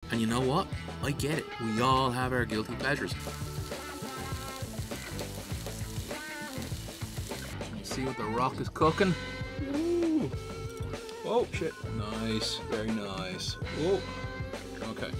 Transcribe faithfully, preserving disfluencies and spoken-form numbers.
And you know what? I get it. We all have our guilty pleasures. See what the rock is cooking. Ooh. Oh shit. Nice. Very nice. Whoa. Okay.